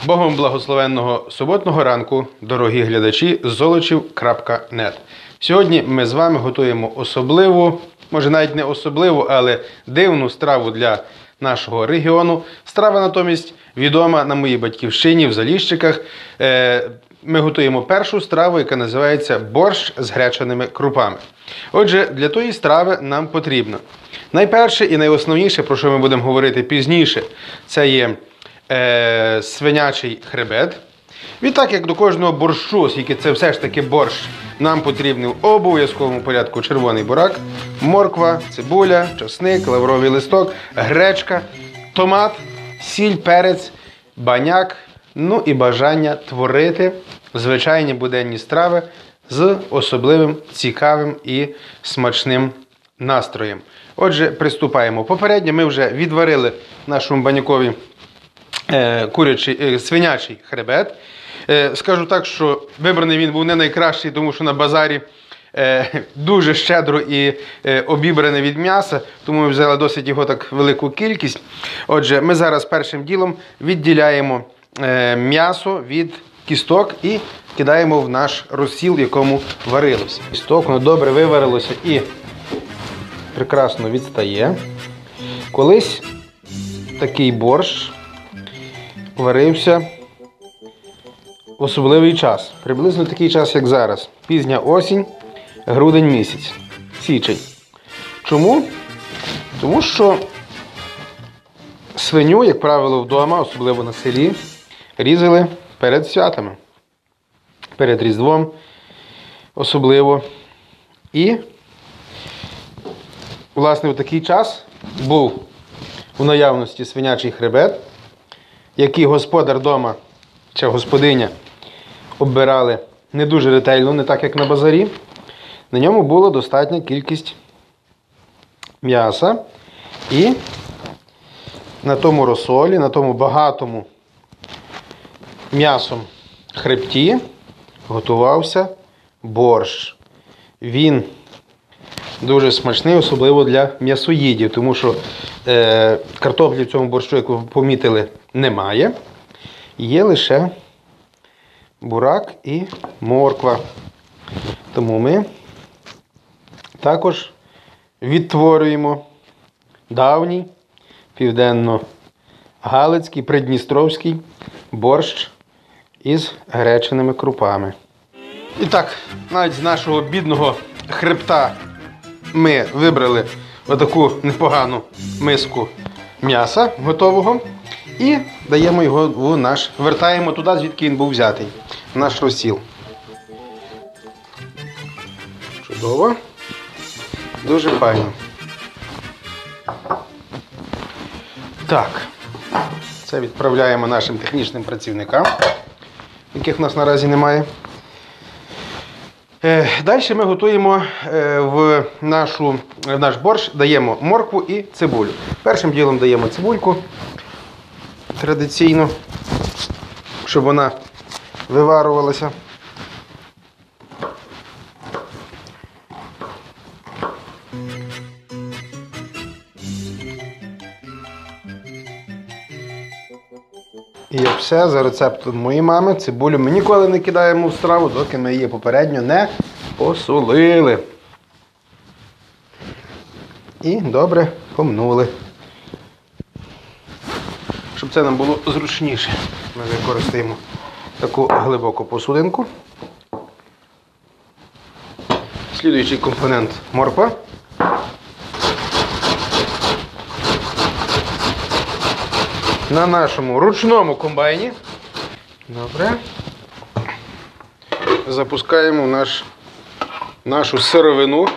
Богом благословенного суботного ранку, дорогі глядачі з Золочів.нет. Сьогодні ми з вами готуємо особливу, може навіть не особливу, але дивну страву для нашого регіону. Страва натомість відома на моїй батьківщині в Заліщиках. Ми готуємо першу страву, яка називається борщ з гречаними крупами. Отже, для тої страви нам потрібно найперше і найосновніше, про що ми будемо говорити пізніше, це є свинячий хребет. Відтак, як до кожного борщу, оскільки це все ж таки борщ, нам потрібний в обов'язковому порядку червоний бурак, морква, цибуля, часник, лавровий листок, гречка, томат, сіль, перець, баняк, ну і бажання творити звичайні буденні страви з особливим, цікавим і смачним настроєм. Отже, приступаємо. Попередньо ми вже відварили в нашому банякові свинячий хребет. Скажу так, що вибраний він був не найкращий, тому що на базарі дуже щедро і обібране від м'яса, тому ми взяли досить його так велику кількість. Отже, ми зараз першим ділом відділяємо м'ясо від кісток і кидаємо в наш розсіл, в якому варилося. Кісток, воно добре виварилося і прекрасно відстає. Колись такий борщ варився в особливий час. Приблизно такий час, як зараз. Пізня осінь, грудень місяць, січень. Чому? Тому що свиню, як правило, вдома, особливо на селі, різали перед святами. Перед Різдвом особливо. І, власне, в такий час був у наявності свинячий хребет, який господар дома чи господиня оббирали не дуже ретельно, не так, як на базарі. На ньому була достатня кількість м'яса. І на тому розсолі, на тому багатому м'ясом хребті готувався борщ. Він дуже смачний, особливо для м'ясоїдів, тому що картоплі в цьому борщу, як ви помітили, немає. Є лише бурак і морква. Тому ми також відтворюємо давній південно-галицький, придністровський борщ із гречаними крупами. І так, навіть з нашого бідного хребта ми вибрали отаку непогану миску м'яса готового і даємо його в наш, вертаємо туди, звідки він був взятий, в наш розсіл. Чудово. Дуже файно. Так, це відправляємо нашим технічним працівникам, яких в нас наразі немає. Далі ми готуємо в наш борщ, даємо моркву і цибулю. Першим ділом даємо цибульку, традиційно, щоб вона виварувалася. І як все, за рецептом моєї мами, цибулю ми ніколи не кидаємо в страву, доки ми її попередньо не посолили. І добре помнули. Щоб це нам було зручніше, ми використаємо таку глибоку посудинку. Слідуючий компонент – морква. На нашому ручному комбайні. Добре. Запускаємо в нашу сировину.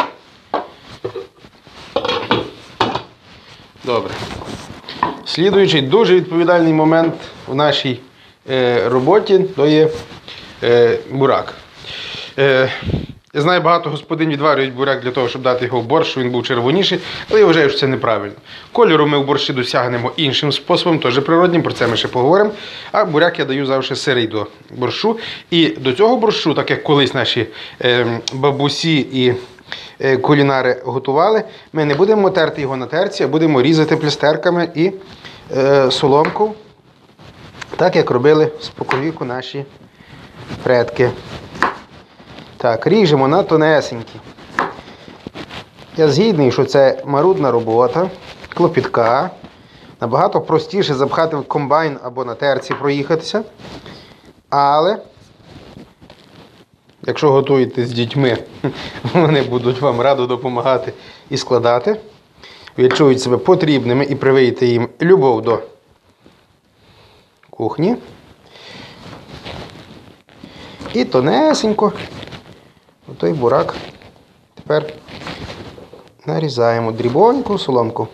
Добре. Слідуючий дуже відповідальний момент в нашій роботі – то є бурак. Я знаю, багато господинь відварюють буряк для того, щоб дати його в борщ, щоб він був червоніший, але я вважаю, що це неправильно. Кольору ми в борщі досягнемо іншим способом, теж природнім, про це ми ще поговоримо. А буряк я даю завжди сирий до борщу. І до цього борщу, так як колись наші бабусі і кулінари готували, ми не будемо терти його на терці, а будемо різати плястерками і соломку Так, як робили споконвіку наші предки. Так, ріжемо на тонесенькі. Я згідний, що це марудна робота, клопітка. Набагато простіше запхати в комбайн або на терці проїхатися. Але, якщо готуєте з дітьми, вони будуть вам радо допомагати і складати. Відчують себе потрібними і привиєте їм любов до кухні. І тонесенько отой бурак тепер нарізаємо дрібоньку соломку.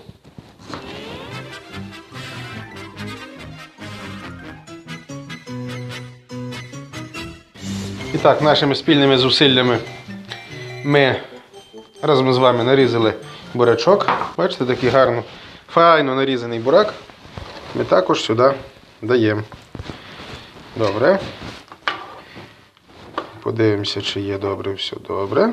І так, нашими спільними зусиллями ми разом з вами нарізали бурячок. Бачите, такий гарно, файно нарізаний бурак. Ми також сюди даємо. Добре. Подивимося, чи є добре, все добре.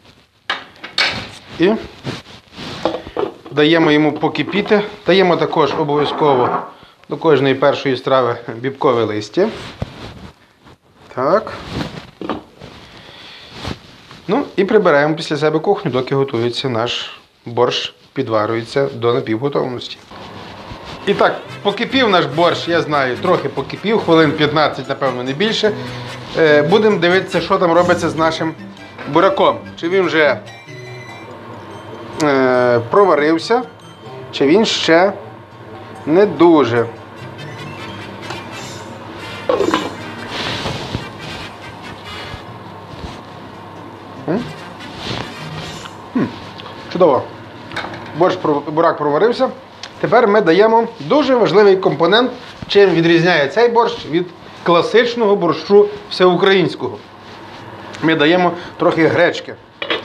І даємо йому покипіти. Даємо також обов'язково до кожної першої страви бібкове листя. Так. Ну і прибираємо після себе кухню, доки готується наш борщ, підварюється до напівготовності. І так, покипів наш борщ, я знаю, трохи покипів, хвилин 15, напевно, не більше. Будемо дивитися, що там робиться з нашим бураком. Чи він вже проварився, чи він ще не дуже. Чудово. Бурак проварився. Тепер ми даємо дуже важливий компонент, чим відрізняє цей борщ від класичного борщу всеукраїнського. Ми даємо трохи гречки.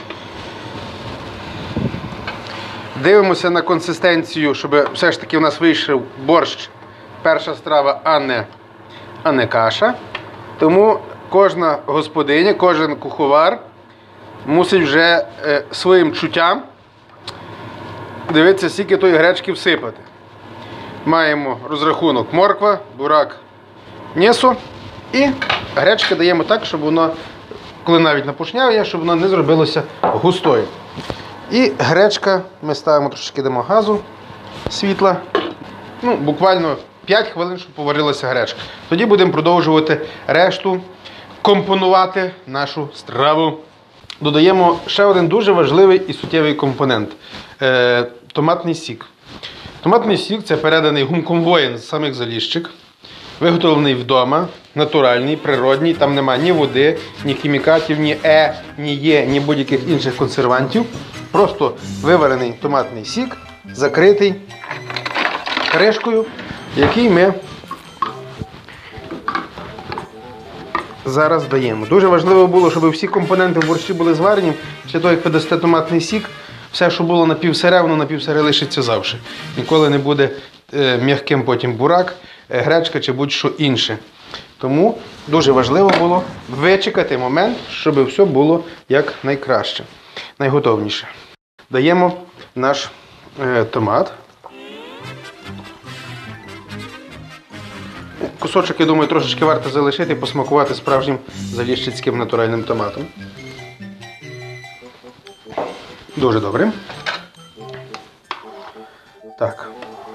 Дивимося на консистенцію, щоб все ж таки у нас вийшов борщ, перша страва, а не каша. Тому кожна господиня, кожен куховар мусить вже своїм чуттям дивитися, скільки тої гречки всипати. Маємо розрахунок морква, бурак, м'ясо і гречки даємо так, щоб воно, коли навіть напушняє, щоб воно не зробилося густою. І гречка, ми ставимо трошки дамо газу, світла, буквально 5 хвилин, щоб поварилася гречка. Тоді будемо продовжувати решту компонувати нашу страву. Додаємо ще один дуже важливий і суттєвий компонент – томатний сік. Томатний сік – це переданий гумком воїн з самих Заліщик, виготовлений вдома, натуральний, природній, там немає ні води, ні хімікатів, ні ні Є, ні будь-яких інших консервантів. Просто виварений томатний сік, закритий кришкою, який ми зараз даємо. Дуже важливо було, щоб всі компоненти в борщі були зварені. Після того, як ви дасте томатний сік, все, що було напівсире, воно напівсире лишиться завжди. Ніколи не буде м'яким потім бурак, гречка чи будь-що інше. Тому дуже важливо було вичекати момент, щоб все було як найкраще, найготовніше. Даємо наш томат. Кусочок, я думаю, трошечки варто залишити і посмакувати справжнім заліщицьким натуральним томатом. Дуже добре. Так.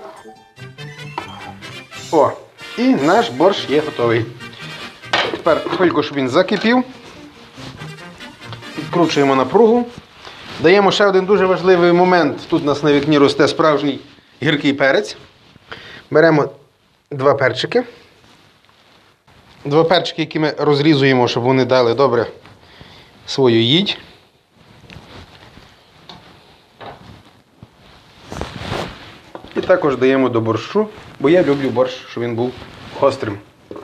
О, і наш борщ є готовий. Тепер хвильку, щоб він закипів. Відкручуємо напругу. Даємо ще один дуже важливий момент. Тут у нас на вікні росте справжній гіркий перець. Беремо 2 перчики. 2 перчики, які ми розрізуємо, щоб вони дали добре свою їдь. І також даємо до борщу, бо я люблю борщ, щоб він був гострим.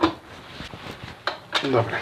Добре.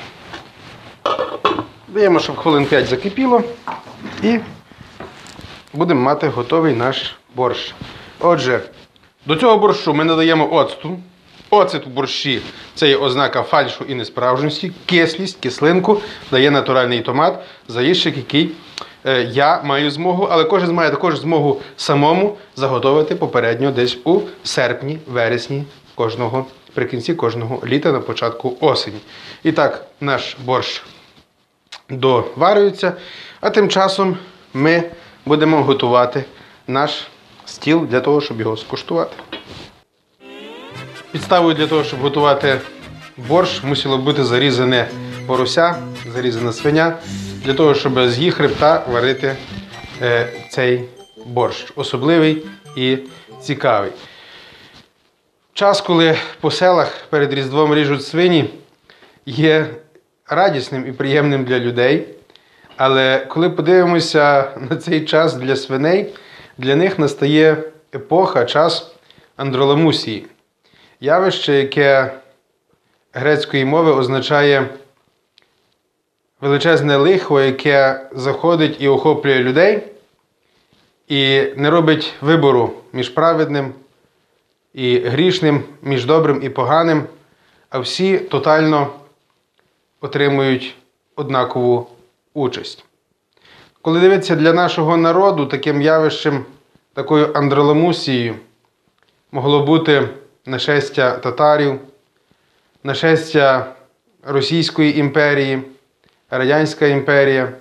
Даємо, щоб хвилин 5 закипіло. І будемо мати готовий наш борщ. Отже, до цього борщу ми надаємо оцту. Оцет у борщі – це є ознака фальшу і несправжності. Кислість, кислинку дає натуральний томат, заліщик, який я маю змогу, але кожен має також змогу самому заготовити попередньо десь у серпні-вересні кожного при кінці кожного літа на початку осені. І так, наш борщ доварюється, а тим часом ми будемо готувати наш стіл для того, щоб його скуштувати. Підставою для того, щоб готувати борщ, мусило бути зарізане порося, зарізана свиня, для того, щоб з їх хребта варити цей борщ. Особливий і цікавий. Час, коли по селах перед Різдвом ріжуть свині, є радісним і приємним для людей. Але коли подивимося на цей час для свиней, для них настає епоха, час андроламусії. Явище, яке грецької мови означає величезне лихо, яке заходить і охоплює людей, і не робить вибору між праведним і грішним, між добрим і поганим, а всі тотально отримують однакову участь. Коли дивитися для нашого народу, таким явищем, такою андроламусією могло бути нашестя татарів, нашестя Російської імперії, Радянська імперія.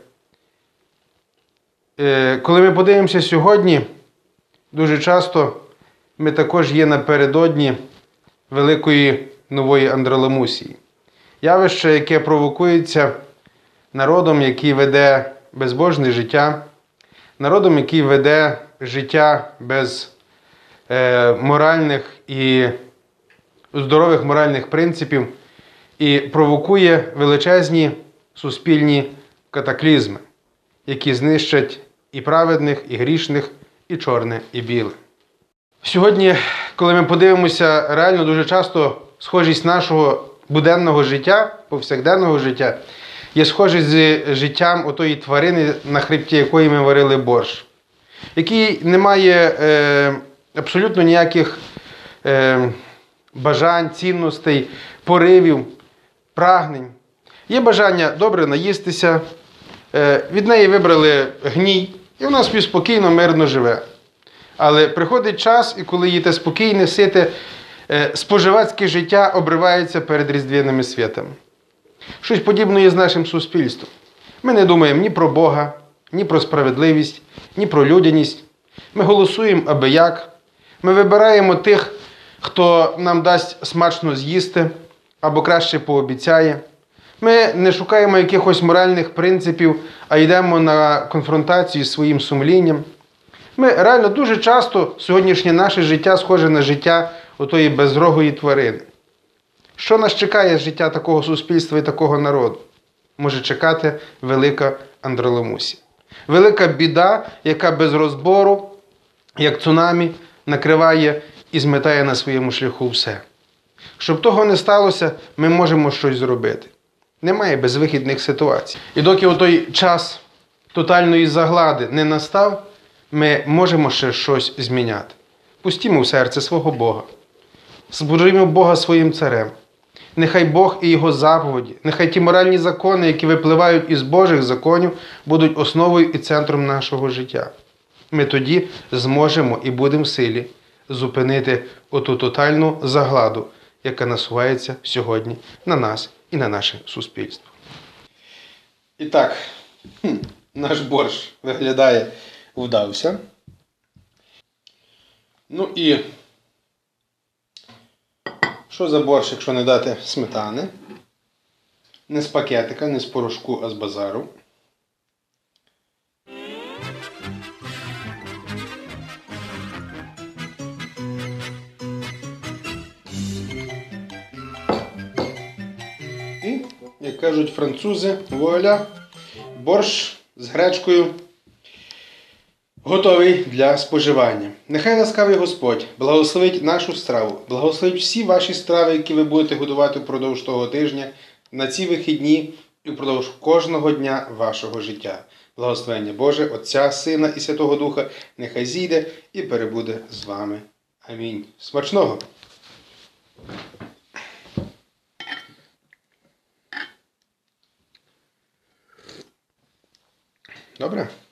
Коли ми подивимося сьогодні, дуже часто ми також є напередодні великої нової андроламусії. Явище, яке провокується народом, який веде безбожне життя, народом, який веде життя без моральних і здорових моральних принципів і провокує величезні суспільні катаклізми, які знищать і праведних, і грішних, і чорне, і біле. Сьогодні, коли ми подивимося, реально дуже часто схожість нашого буденного життя, повсякденного життя, є схожість з життям отої тварини, на хребті якої ми варили борщ, який не має абсолютно ніяких бажань, цінностей, поривів, прагнень. Є бажання добре наїстися, від неї вибрали гній, і вона собі спокійно, мирно живе. Але приходить час, і коли її те спокійне, сите, споживацьке життя обривається перед різдвяними святами. Щось подібне є з нашим суспільством. Ми не думаємо ні про Бога, ні про справедливість, ні про людяність. Ми голосуємо аби як. Ми вибираємо тих, хто нам дасть смачно з'їсти, або краще пообіцяє. Ми не шукаємо якихось моральних принципів, а йдемо на конфронтацію з своїм сумлінням. Ми реально дуже часто сьогоднішнє наше життя схоже на життя отої безрогої тварини. Що нас чекає з життя такого суспільства і такого народу? Може чекати велика андроламусія. Велика біда, яка без розбору, як цунамі, накриває і зметає на своєму шляху все. Щоб того не сталося, ми можемо щось зробити. Немає безвихідних ситуацій. І доки отой час тотальної заглади не настав, ми можемо ще щось зміняти. Пустімо в серце свого Бога. Збудуємо Бога своїм царем. Нехай Бог і Його заповіді, нехай ті моральні закони, які випливають із Божих законів, будуть основою і центром нашого життя. Ми тоді зможемо і будемо в силі зупинити оту тотальну загладу, яка насувається сьогодні на нас і на наше суспільство. І так, наш борщ виглядає, вдався. Ну і що за борщ, якщо не дати сметани? Не з пакетика, не з порошку, а з базару. І, як кажуть французи, вуаля, борщ з гречкою готовий для споживання. Нехай ласкавий Господь благословить нашу страву, благословить всі ваші страви, які ви будете готувати впродовж того тижня, на ці вихідні і впродовж кожного дня вашого життя. Благословення Боже, Отця, Сина і Святого Духа, нехай зійде і перебуде з вами. Амінь. Смачного! Добре?